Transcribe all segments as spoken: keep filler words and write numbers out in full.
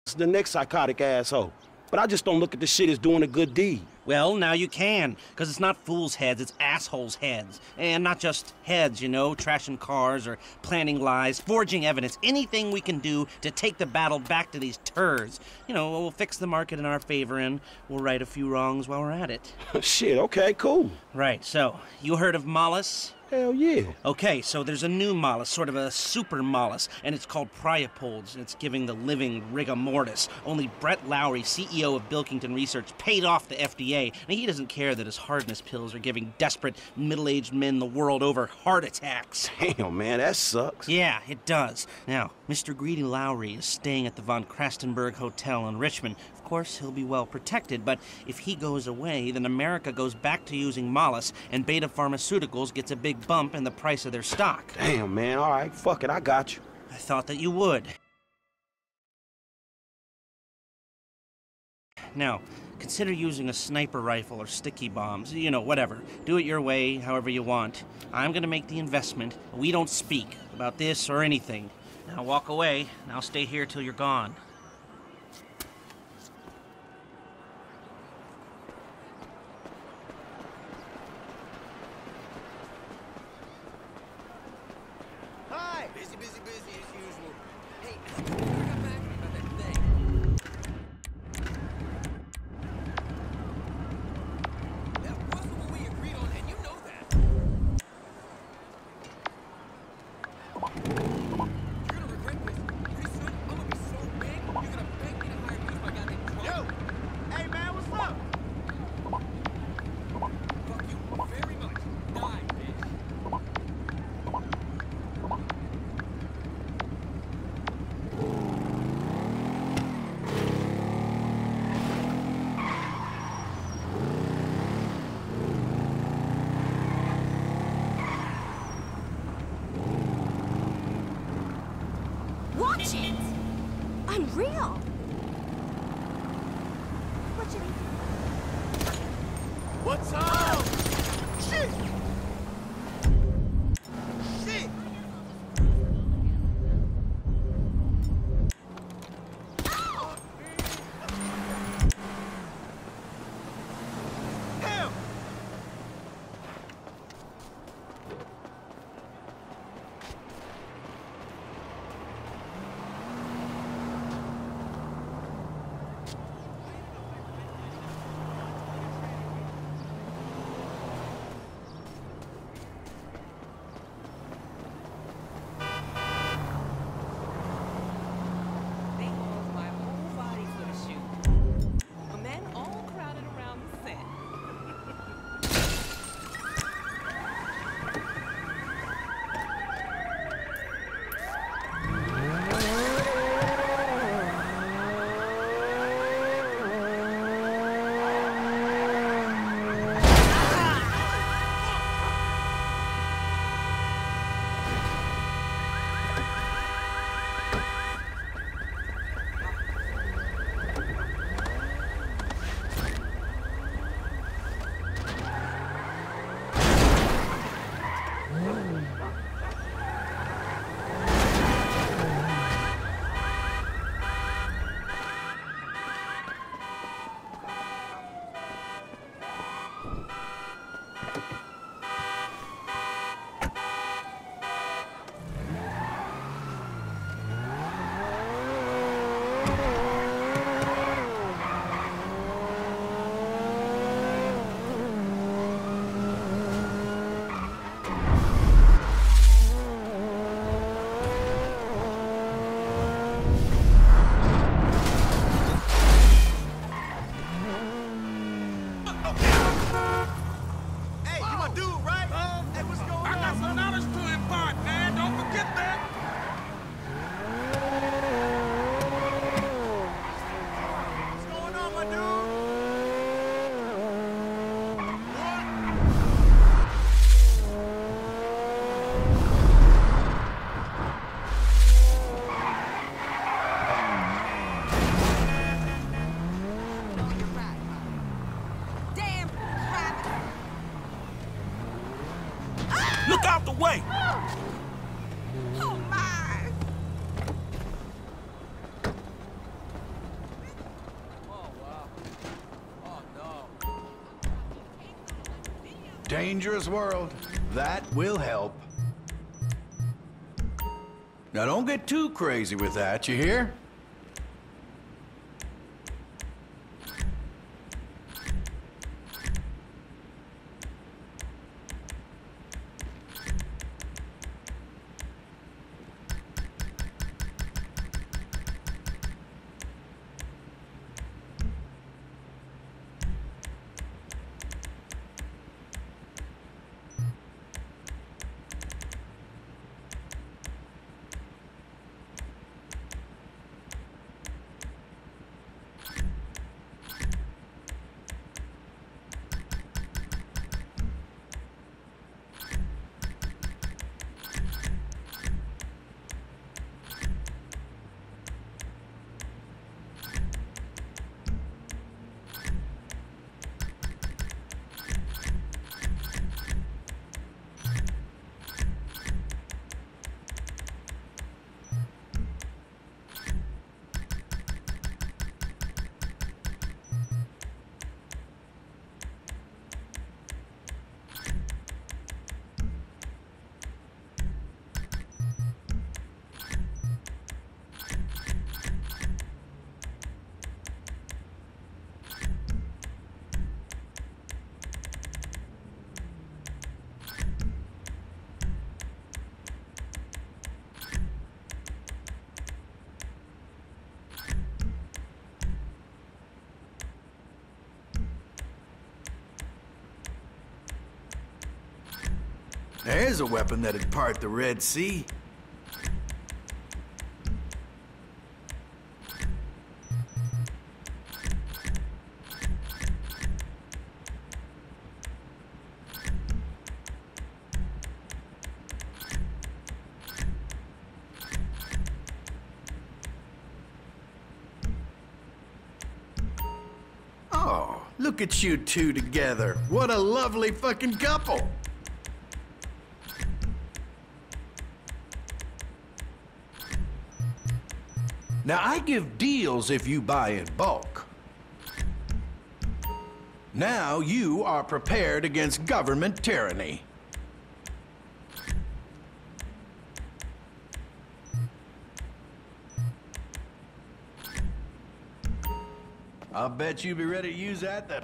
the next psychotic asshole. But I just don't look at the shit as doing a good deed. Well, now you can, because it's not fools' heads, it's assholes' heads. And not just heads, you know, trashing cars or planning lies, forging evidence, anything we can do to take the battle back to these turds. You know, we'll fix the market in our favor and we'll right a few wrongs while we're at it. Shit, okay, cool. Right, so, you heard of Mollis? Hell yeah. Okay, so there's a new mollusk, sort of a super mollusk, and it's called Priapods, and it's giving the living rigor mortis. Only Brett Lowry, C E O of Bilkington Research, paid off the F D A, and he doesn't care that his hardness pills are giving desperate, middle-aged men the world over heart attacks. Damn, man, that sucks. Yeah, it does. Now, Mister Greedy Lowry is staying at the Von Krastenberg Hotel in Richmond. Of course, he'll be well protected, but if he goes away, then America goes back to using Mollis, and Beta Pharmaceuticals gets a big bump in the price of their stock. Damn, man, all right, fuck it, I got you. I thought that you would. Now, consider using a sniper rifle or sticky bombs, you know, whatever. Do it your way, however you want. I'm gonna make the investment. We don't speak about this or anything. Now walk away, and I'll stay here till you're gone. Busy, busy, busy as usual. Hey, I got back about that thing. That wasn't what we agreed on, and you know that. You're gonna regret this. Pretty soon, I'm gonna be so big, you're gonna beg me to hire you as my goddamn drone. Yo! Hey, man, what's up? Fuck you very much. Die, bitch. Watch it! Unreal! What should he... What's up? Shit! Shit! Ow! Hell! dangerous world. That will help. Now don't get too crazy with that, you hear? There's a weapon that'd part the Red Sea. Oh, look at you two together. What a lovely fucking couple. Now, I give deals if you buy in bulk. Now you are prepared against government tyranny. I'll bet you'll be ready to use that then.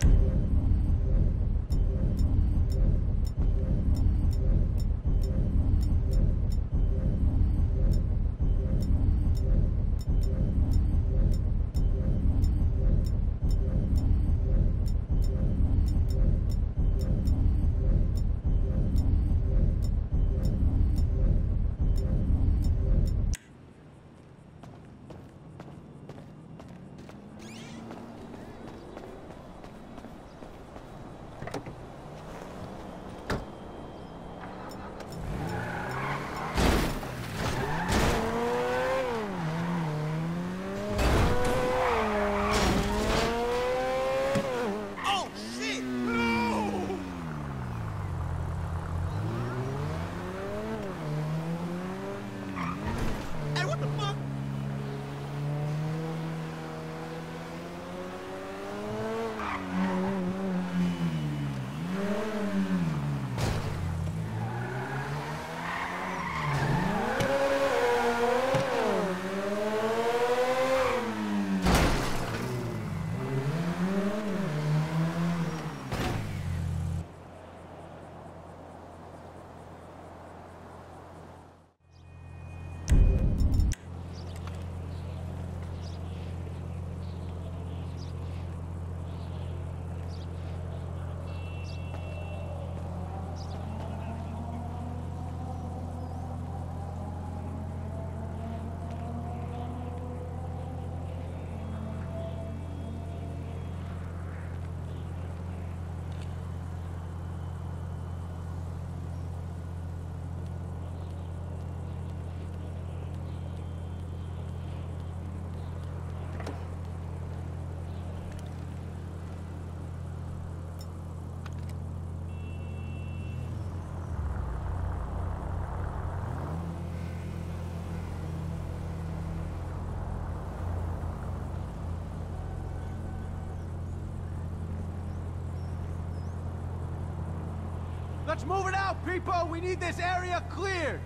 Let's move it out, people! We need this area cleared!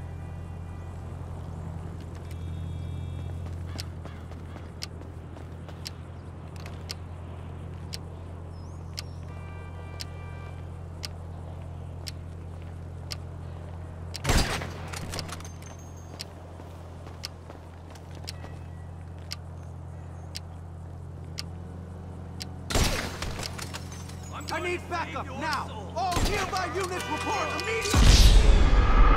I need backup now! All nearby units report immediately!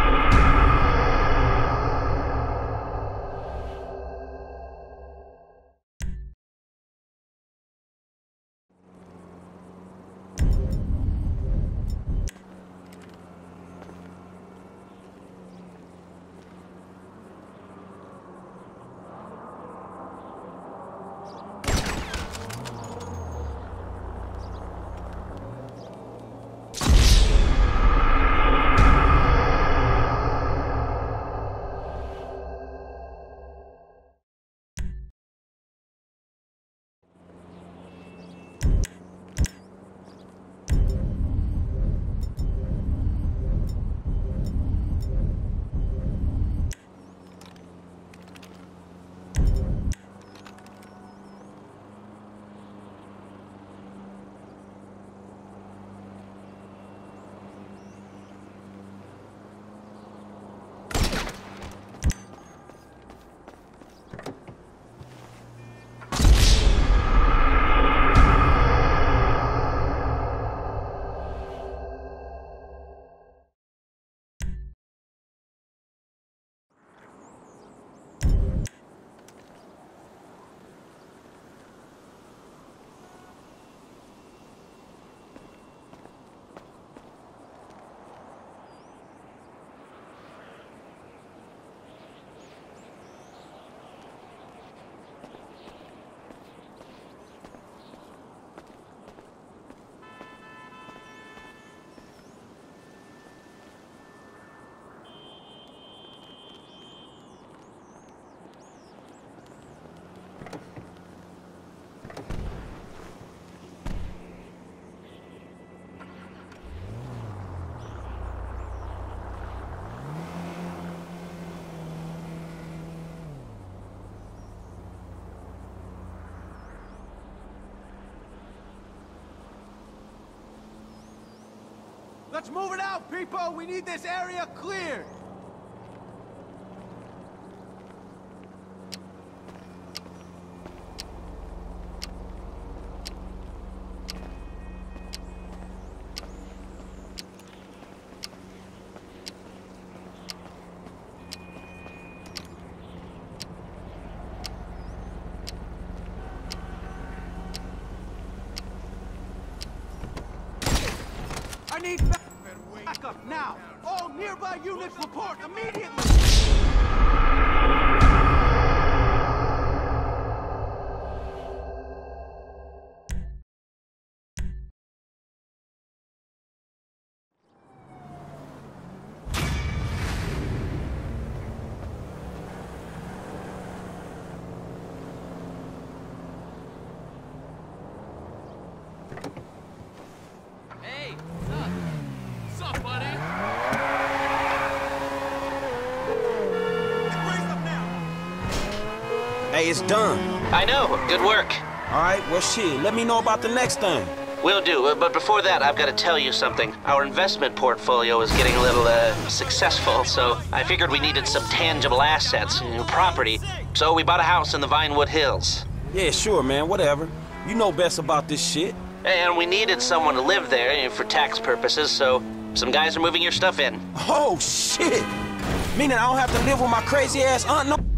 Let's move it out, people! We need this area cleared! I need backup now! All nearby units report immediately! Hey, what's up? What's up, buddy? Hey, it's done. I know. Good work. All right, well, shit, let me know about the next thing. Will do, uh, but before that, I've got to tell you something. Our investment portfolio is getting a little, uh, successful, so I figured we needed some tangible assets, you know, property. So we bought a house in the Vinewood Hills. Yeah, sure, man, whatever. You know best about this shit. And we needed someone to live there, you know, for tax purposes, so some guys are moving your stuff in. Oh, shit! Meaning I don't have to live with my crazy ass aunt no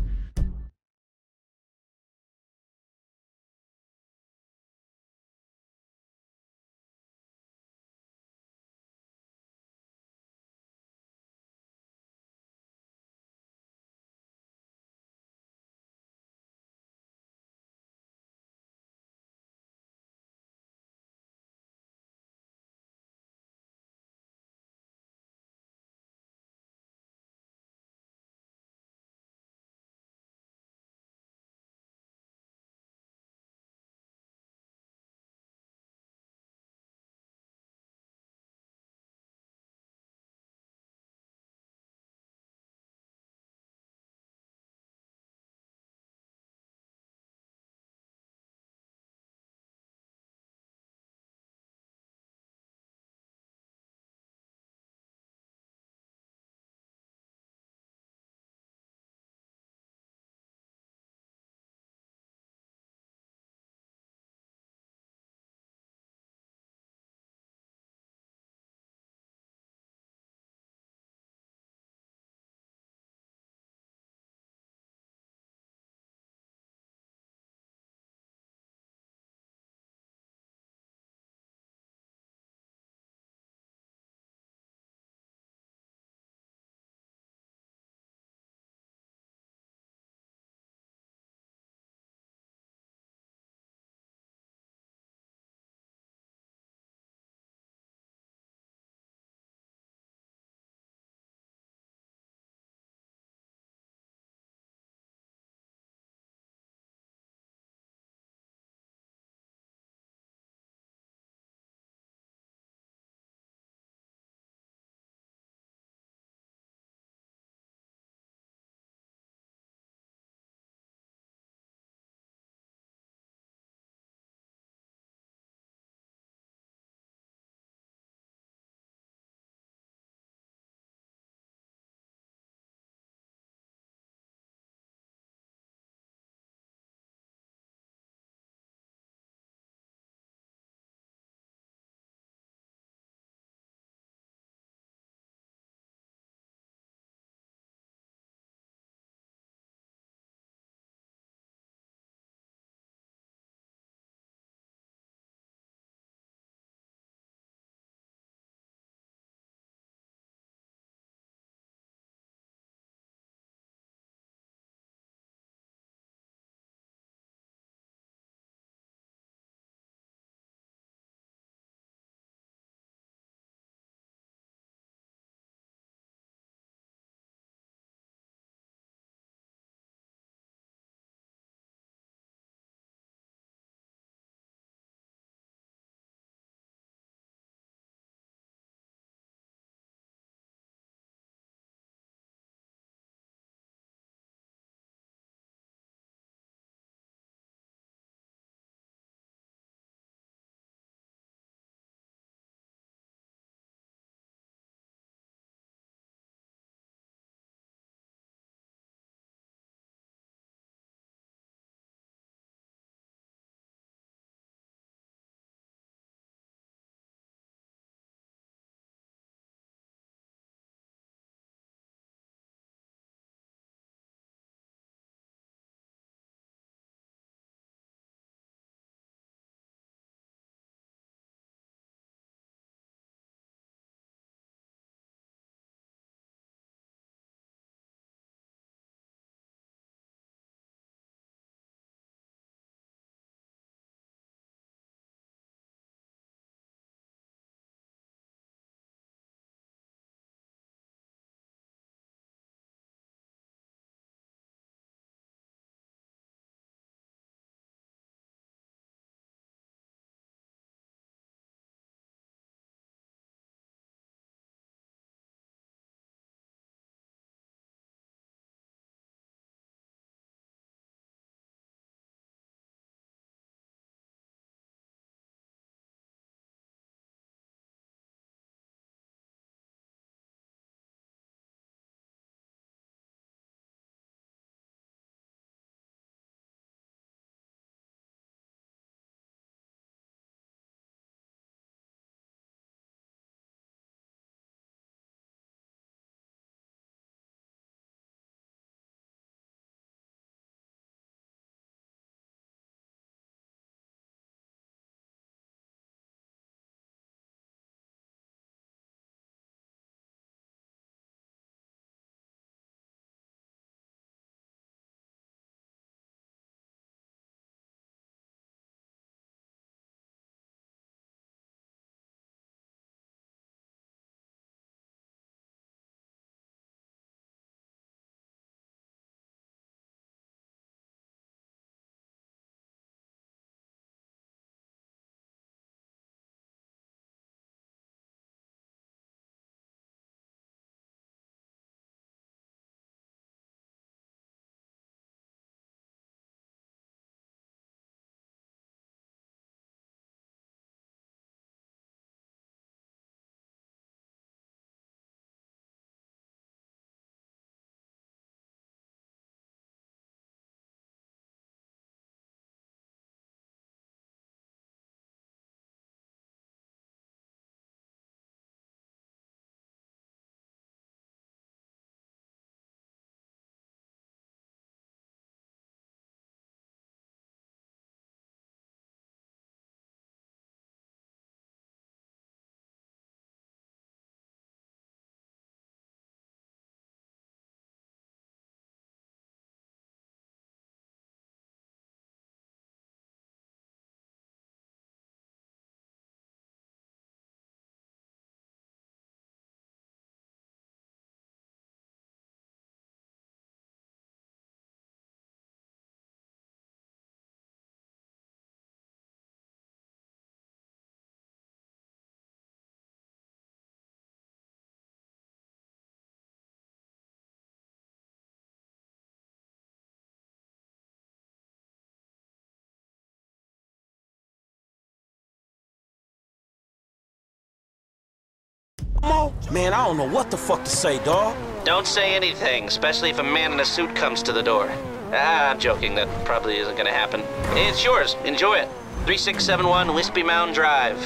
more? Man, I don't know what the fuck to say, dawg. Don't say anything, especially if a man in a suit comes to the door. Ah, I'm joking. That probably isn't gonna happen. It's yours. Enjoy it. three six seven one Wispy Mound Drive.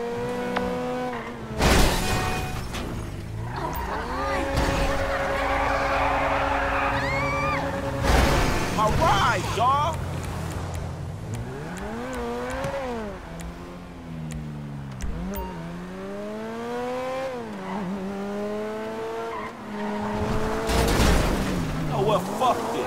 All right, dawg. Oh, well, fuck it.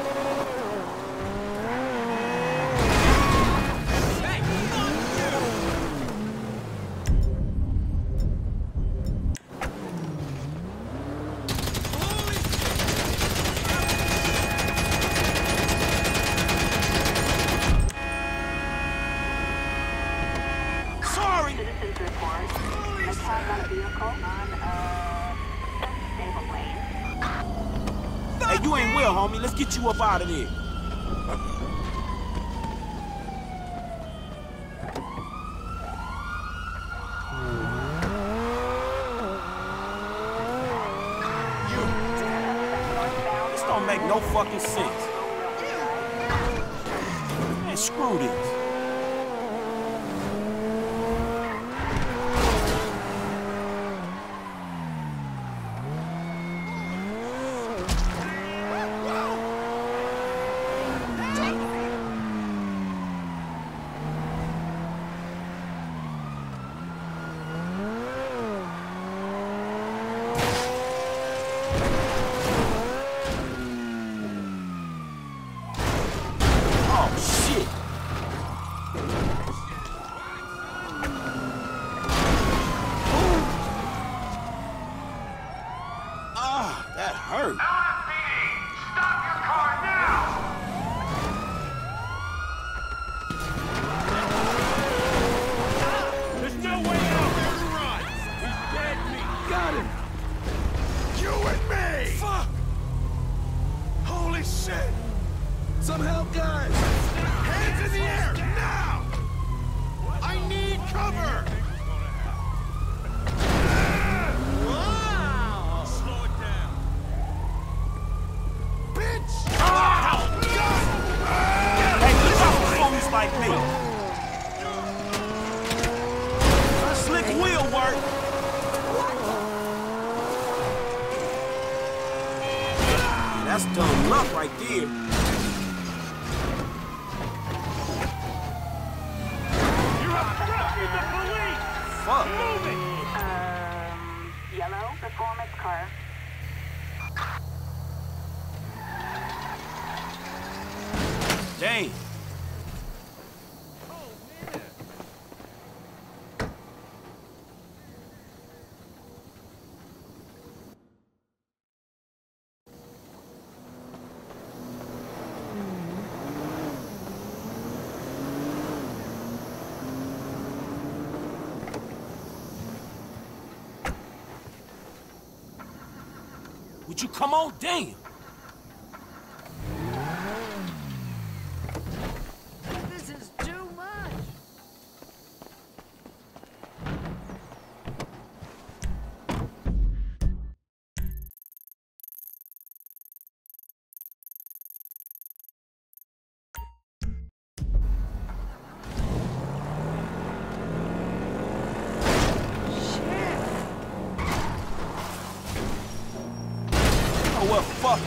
Sorry. Citizens report attack on a vehicle on a unstable lane. Hey, you ain't well, homie. Let's get you up out of there. This don't make no fucking sense. Man, screw this. Oh, shit. Ah, that hurt. Stop your car now! There's no way out. Run. He's dead meat. Got him! You and me! Fuck. Holy shit! Some help, guys! Hands in the air, now! I need cover! Wow. Slow it down. Bitch! Hey, look out for fools like me. A slick wheel work. That's dumb luck right there. You're obstructing the police. Fuck. Move it. Um, yellow performance car. Damn. Would you come on? Damn. This is too much. Oh, well, fuck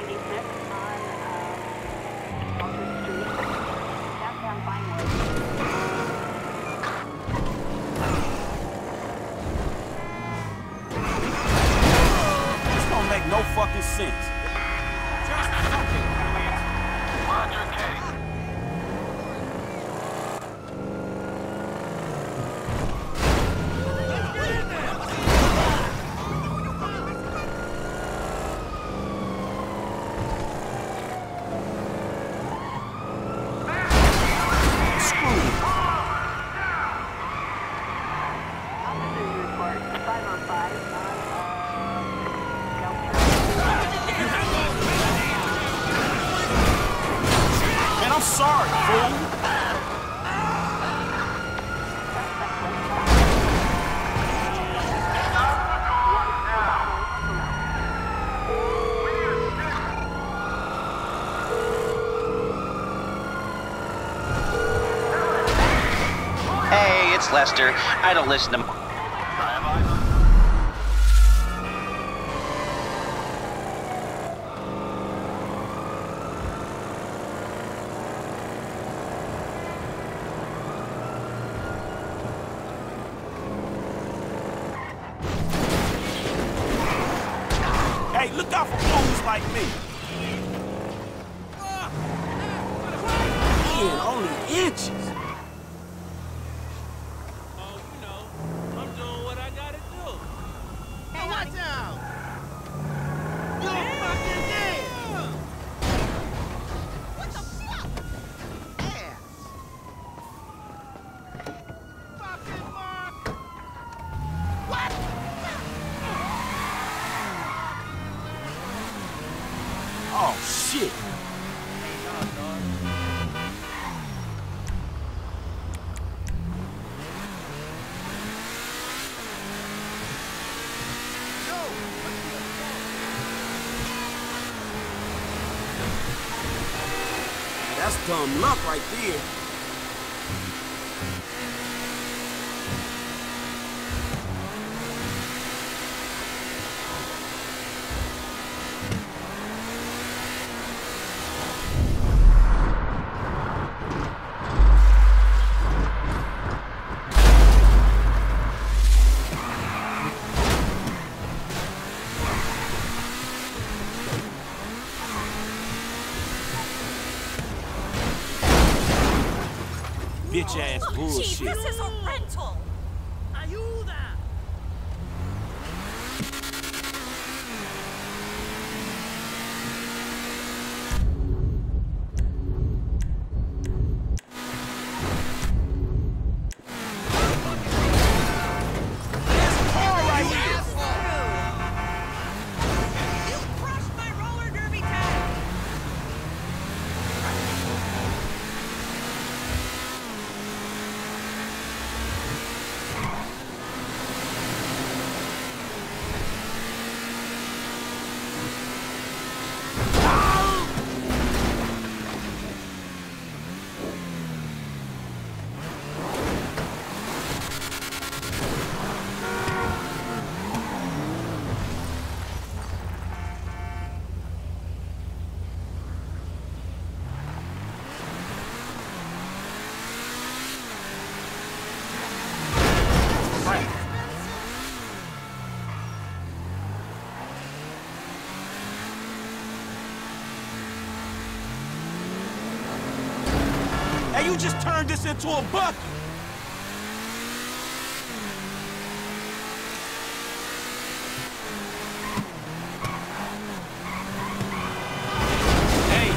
ninety-six on um, Orchard Street, downtown Vinewood. This don't make no fucking sense. Just fucking do it. Roger, K. Officers report five oh five on uh, Delta. Man, I'm sorry, fool. Hey, it's Lester. I don't listen to... Hey, look out for fools like me. Man, only inches. Oh, you know, I'm doing what I gotta do. Hey, watch out! You're fucking dead! What the fuck? Ass! Fucking fuck! What? Oh, shit. That's dumb luck right there. Bitch ass bullshit. Chief, this is a rental. Ayuda! You crushed my roller derby tag. Hey, you just turned this into a bucket. Hey.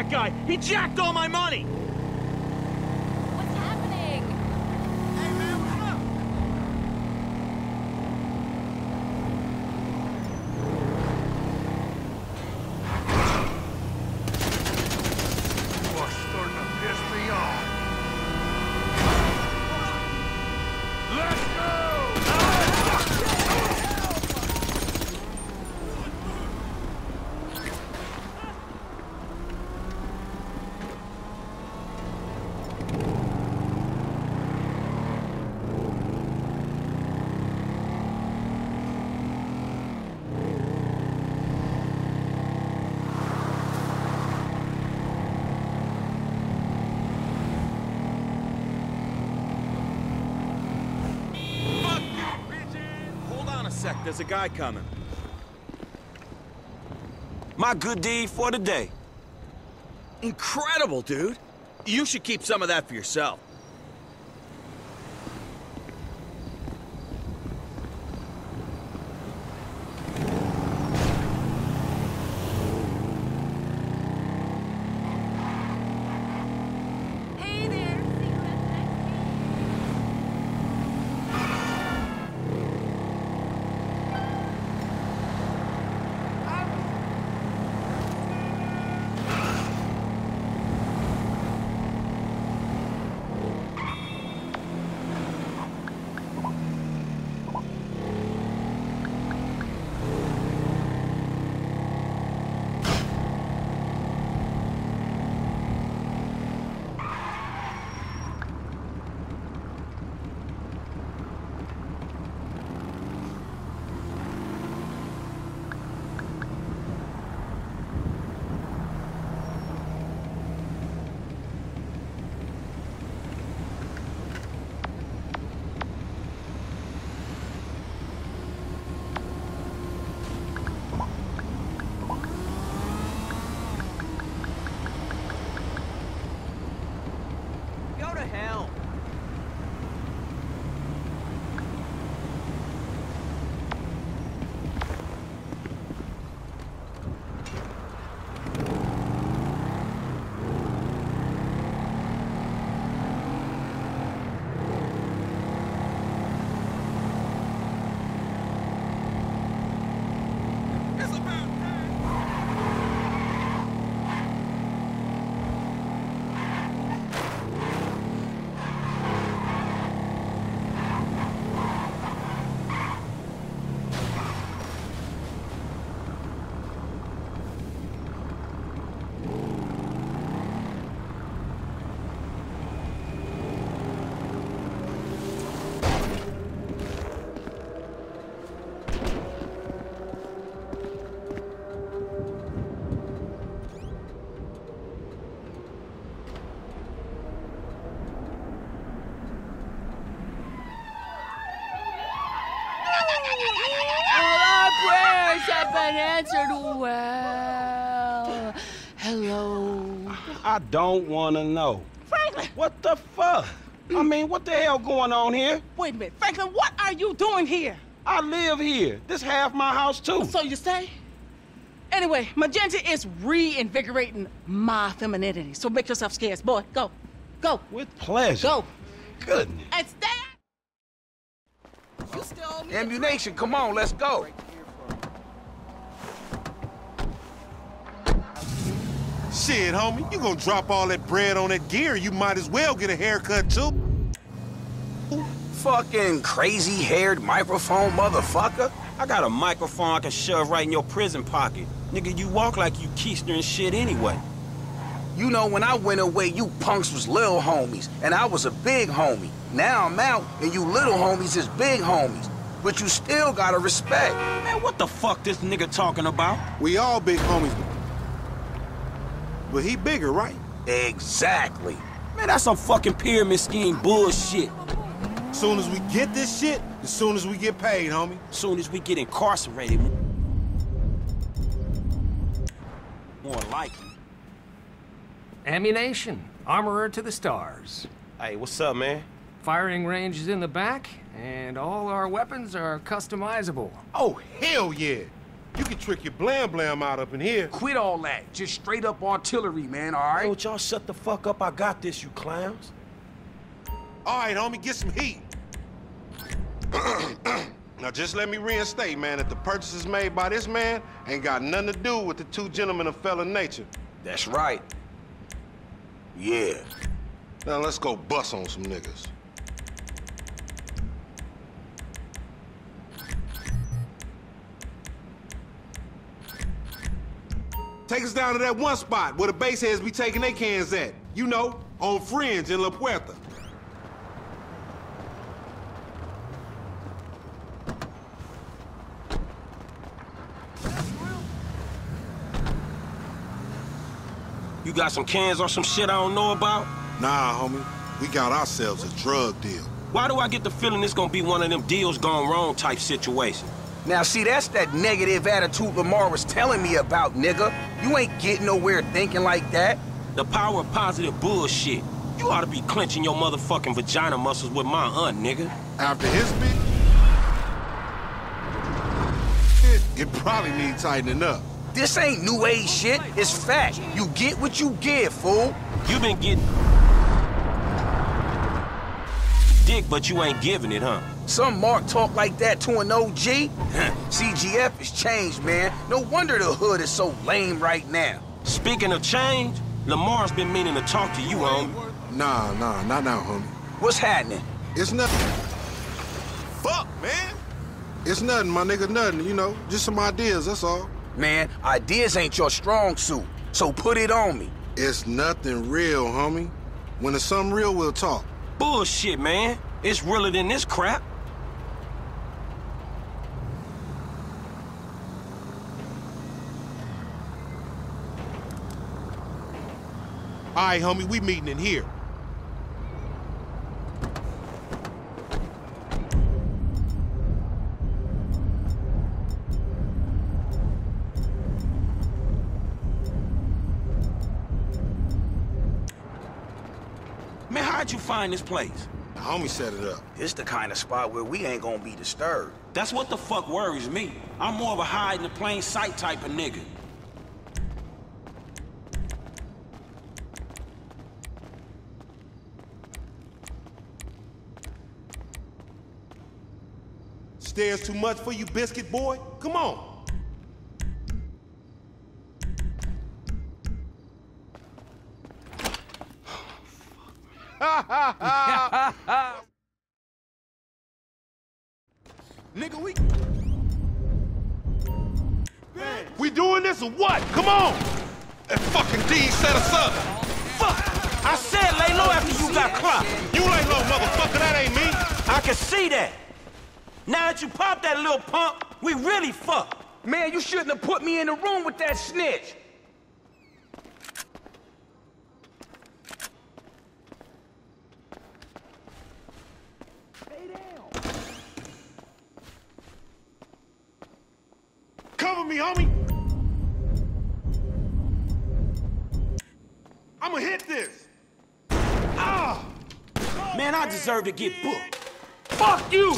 guy. He jacked all my money. What's happening? Hey, man, what's up? You are starting to piss me off. Let's go! Sec, there's a guy coming. My good deed for the day. Incredible, dude. You should keep some of that for yourself. Hey there. See you at the next Go to hell. It's about time. All our prayers have been answered well. Hello. I don't want to know. Franklin! What the fuck? I mean, what the hell going on here? Wait a minute. Franklin, what are you doing here? I live here. This half my house, too. So you say? Anyway, Magenta is reinvigorating my femininity. So make yourself scarce. Boy, go. Go. With pleasure. Go. Goodness. And stay. You still owe me. Ammunition, come on, let's go. Shit, homie, you gonna drop all that bread on that gear, you might as well get a haircut, too. Fucking crazy-haired microphone motherfucker. I got a microphone I can shove right in your prison pocket. Nigga, you walk like you Keister and shit anyway. You know, when I went away, you punks was little homies, and I was a big homie. Now I'm out, and you little homies is big homies. But you still gotta respect. Man, what the fuck this nigga talking about? We all big homies. But he bigger, right? Exactly. Man, that's some fucking pyramid scheme bullshit. Soon as we get this shit, as soon as we get paid, homie. Soon as we get incarcerated. More likely. Ammunition. Armorer to the stars. Hey, what's up, man? Firing range is in the back, and all our weapons are customizable. Oh, hell yeah. You can trick your blam blam out up in here. Quit all that. Just straight up artillery, man, all right? Yo, y'all shut the fuck up. I got this, you clowns. All right, homie, get some heat. Now, just let me reinstate, man, that the purchases made by this man ain't got nothing to do with the two gentlemen of fella nature. That's right. Yeah. Now, let's go bust on some niggas. Take us down to that one spot where the baseheads be taking their cans at. You know, on Fringe in La Puerta. You got some cans or some shit I don't know about? Nah, homie. We got ourselves a drug deal. Why do I get the feeling it's gonna be one of them deals gone wrong type situation? Now, see, that's that negative attitude Lamar was telling me about, nigga. You ain't getting nowhere thinking like that. The power of positive bullshit. You ought to be clenching your motherfucking vagina muscles with my aunt, nigga. After his bit, it, it probably needs tightening up. This ain't new age shit, it's fact. You get what you give, fool. You been getting dick, but you ain't giving it, huh? Some Mark talk like that to an O G? C G F has changed, man. No wonder the hood is so lame right now. Speaking of change, Lamar's been meaning to talk to you, homie. Nah, nah, not now, homie. What's happening? It's nothing. Fuck, man. It's nothing, my nigga, nothing, you know. Just some ideas, that's all. Man, ideas ain't your strong suit, so put it on me. It's nothing real, homie. When it's something real, we'll talk. Bullshit, man. It's realer than this crap. All right, homie, we meeting in here. Man, how'd you find this place? The homie set it up. It's the kind of spot where we ain't gonna be disturbed. That's what the fuck worries me. I'm more of a hide in the plain sight type of nigga. Stairs too much for you, biscuit boy? Come on. Nigga, we... We doing this or what? Come on! That fucking D set us up. Fuck! I said lay low after you got clocked. You lay low, motherfucker. That ain't me. I can see that. Now that you popped that little pump, we really fucked. Man, you shouldn't have put me in the room with that snitch. Cover me, homie. I'ma hit this. Ah! Man, I deserve to get booked. Fuck you!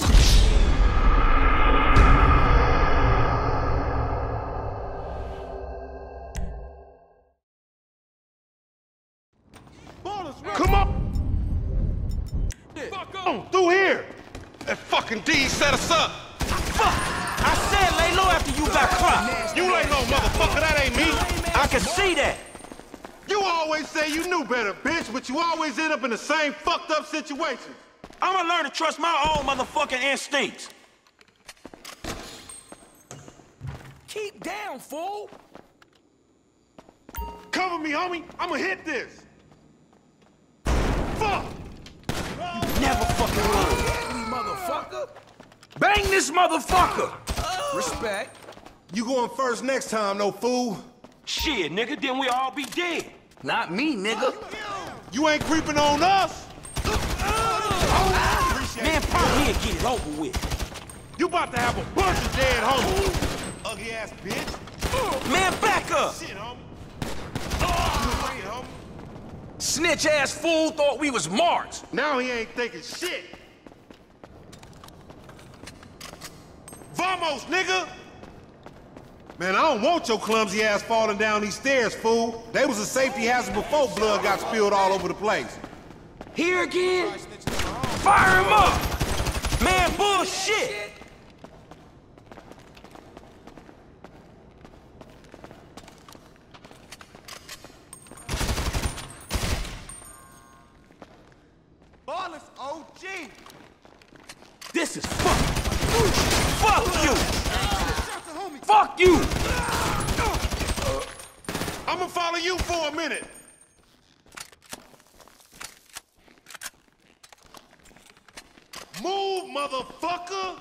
Come on! Fuck on, through here! That fucking D set us up! Fuck! I said lay low after you got clocked. You lay low, motherfucker, that ain't me! I can see that! You always say you knew better, bitch, but you always end up in the same fucked up situations. I'ma learn to trust my own motherfucking instincts. Keep down, fool! Cover me, homie! I'ma hit this! Fuck! Never fucking run. Hit me, motherfucker! Bang this motherfucker! Respect. You going first next time, no fool. Shit, nigga, then we all be dead. Not me, nigga. You ain't creeping on us? Man, pop me and get it over with. You about to have a bunch of dead homies. Ugly ass bitch. Man, back up. Shit, homie. Snitch ass fool thought we was marks. Now he ain't thinking shit. Vamos, nigga! Man, I don't want your clumsy ass falling down these stairs, fool. They was a safety hazard before blood got spilled all over the place. Here again? Fire him up! Man, bullshit! Ballas O G! This is fuck. Fuck you! Fuck you! I'm gonna follow you for a minute. Move, motherfucker!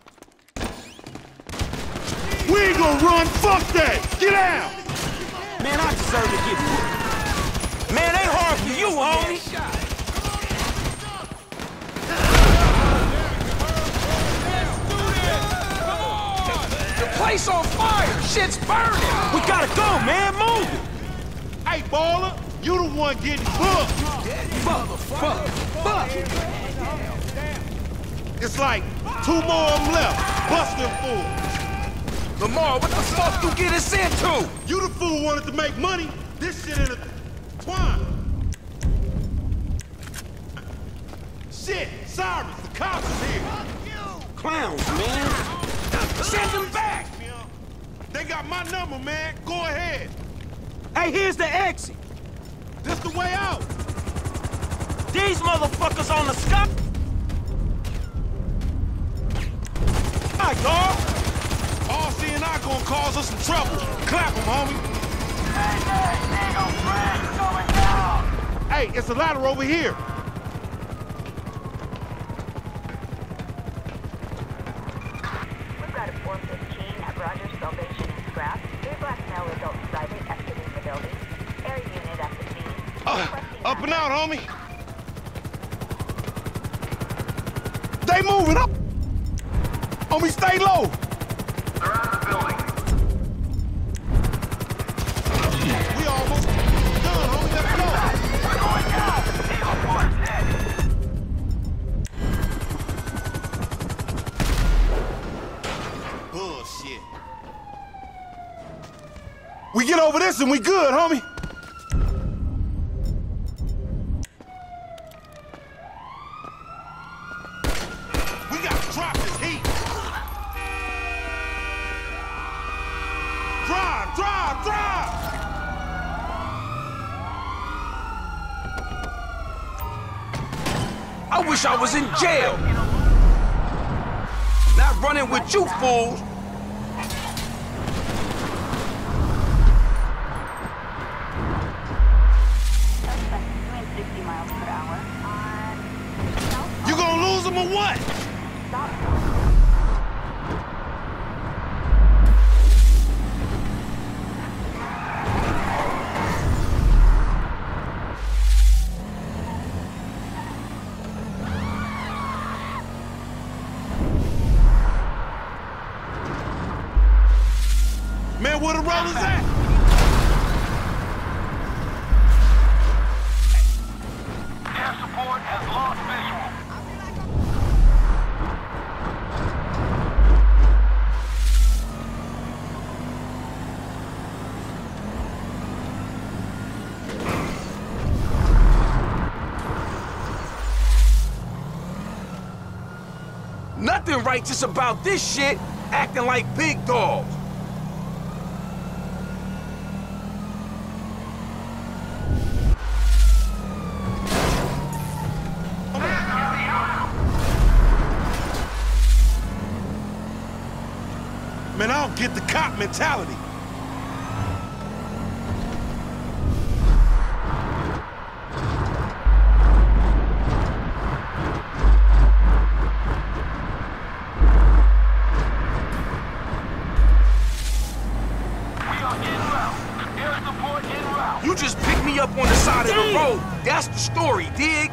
We ain't gonna run, fuck that! Get out! Man, I deserve to get put. Man, they hard for you, homie! Place on fire! Shit's burning! We gotta go, man! Move it! Hey, baller, you the one getting booked! Fuck, fuck, fuck! It's like two more of them left. Bust them fools. Lamar, what the fuck you get us into? You the fool wanted to make money. This shit in a twine. Shit, Cyrus, the cops is here. Clowns, man! Send them back! They got my number, man. Go ahead. Hey, here's the exit. This the way out. These motherfuckers on the sky. Hi, dog. R C and I gonna cause us some trouble. Clap them, homie. Hey, it's a ladder over here. We've got a four fifteen at Rogers Salvation and Scrap. Three black male adults cited exiting the building. Air unit at the scene. Uh, up and out, homie. They moving up. Homie, stay low. They're out of the building. We almost done, homie. Let's go. We're going down. Eagle one dead. Bullshit. We get over this and we good, homie. We gotta drop this heat. Drive, drive, drive! I wish I was in jail. Not running with you fools. sixty miles per hour on... You gonna lose them or what? Stop. Man, where the rollers at? Air support has lost visual. Nothing righteous about this shit, acting like big dogs. Man, I don't get the cop mentality. You just picked me up on the side of the road. That's the story, dig?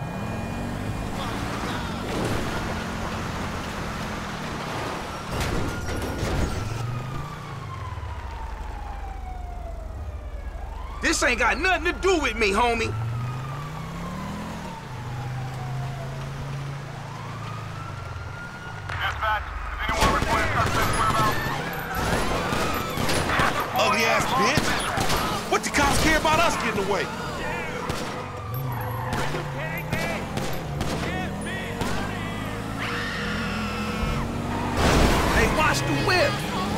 This ain't got nothing to do with me, homie. Dispatch, does anyone report a suspect whereabouts? bitch. What the cops care about us getting away? Hey, watch the whip.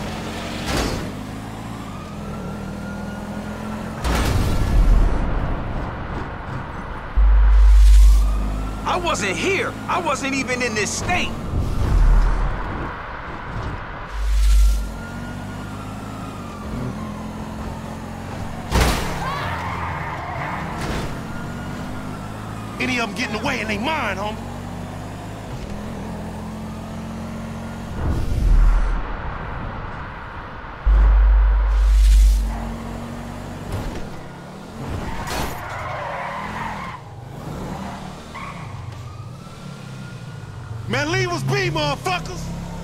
I wasn't here. I wasn't even in this state. Any of them getting away and they mine, homie. Man, leave us be, motherfuckers!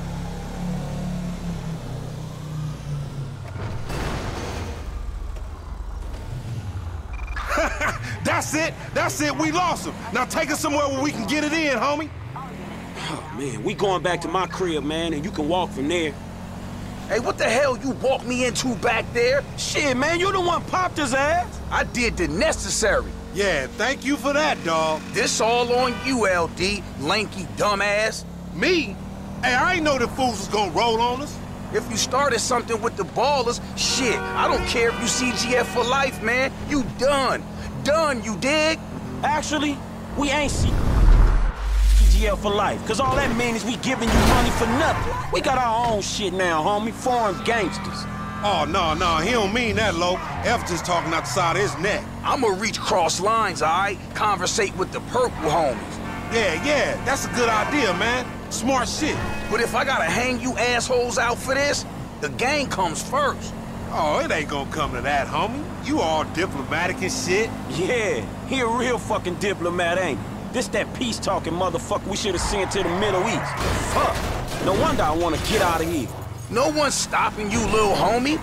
That's it! That's it! We lost him! Now take us somewhere where we can get it in, homie! Oh, man, we going back to my crib, man, and you can walk from there. Hey, what the hell you walked me into back there? Shit, man, you the one popped his ass. I did the necessary. Yeah, thank you for that, dawg. This all on you, L D, lanky dumbass. Me? Hey, I ain't know the fools was gonna roll on us. If you started something with the ballers, shit, I don't care if you C G F for life, man. You done. Done, you dig? Actually, we ain't C G F for life, because all that means is we giving you money for nothing. We got our own shit now, homie. Foreign gangsters. Oh, no, no, he don't mean that, Lo. F just talking out the side of his neck. I'ma reach cross lines, all right? Conversate with the purple homies. Yeah, yeah, that's a good idea, man. Smart shit. But if I gotta hang you assholes out for this, the gang comes first. Oh, it ain't gonna come to that, homie. You all diplomatic and shit. Yeah, he a real fucking diplomat, ain't he? This that peace-talking motherfucker we should have sent to the Middle East. Fuck. No wonder I want to get out of here. No one's stopping you, little homie.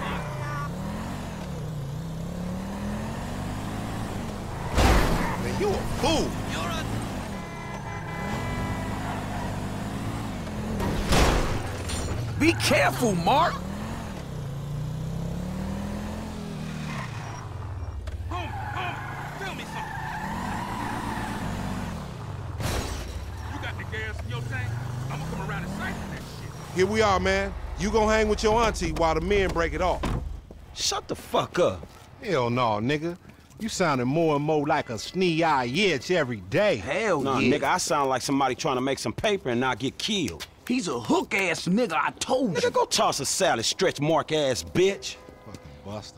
Man, you a fool. Be careful, Mark. Here we are, man. You gonna hang with your auntie while the men break it off. Shut the fuck up. Hell no, nigga. You sounding more and more like a snee-eye itch every day. Hell no, yeah. nigga, I sound like somebody trying to make some paper and not get killed. He's a hook-ass nigga, I told Nigga, you. go toss a salad, stretch mark-ass bitch. Fucking buster.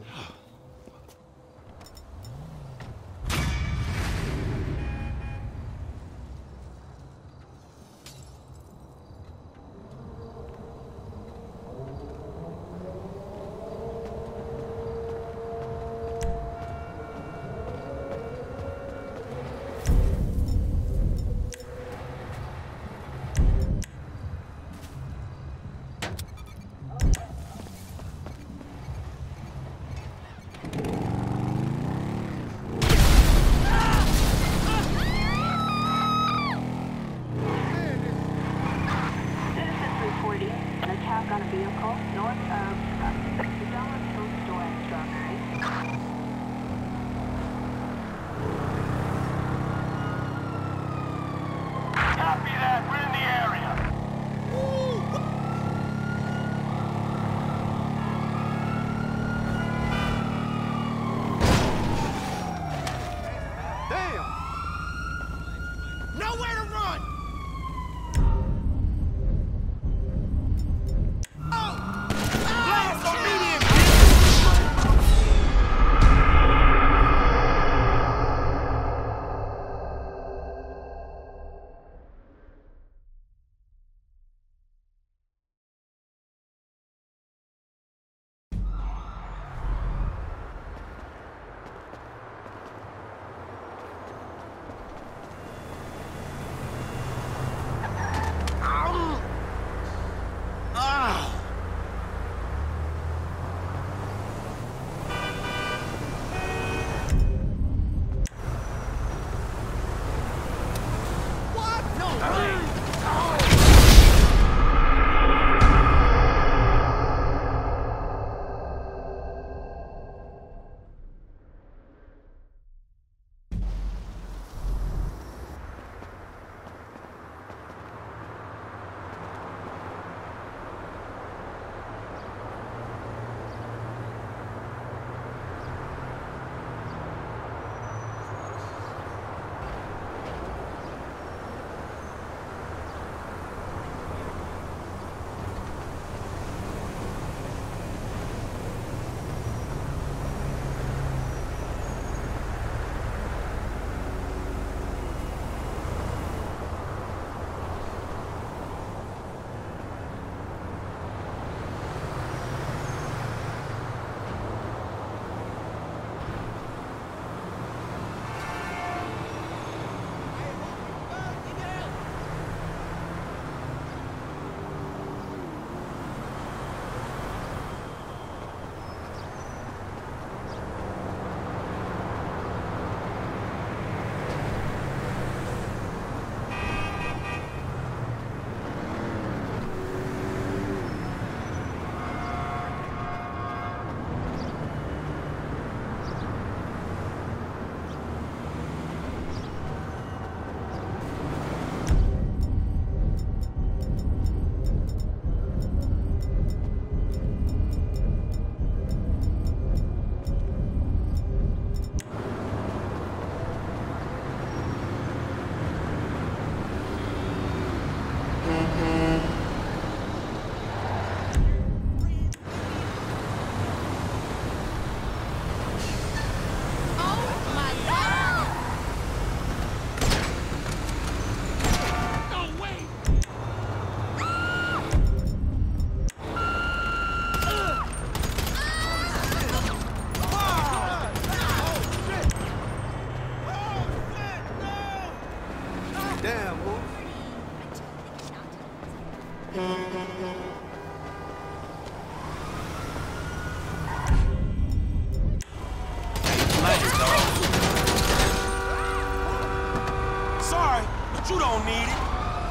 Sorry, but you don't need it.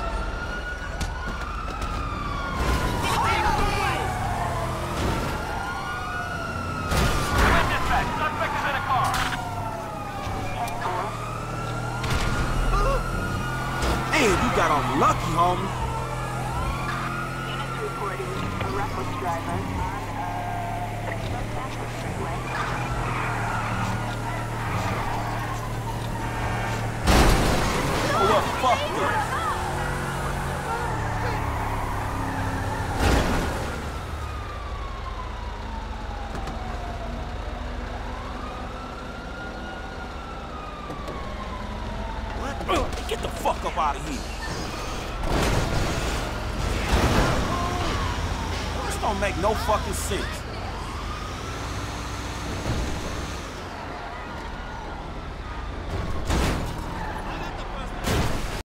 Damn, you got on lucky, homie. Units reporting a reckless driver on uh, Stanford Freeway. Oh, well, fuck this. What? Get the fuck up out of here. This don't make no fucking sense.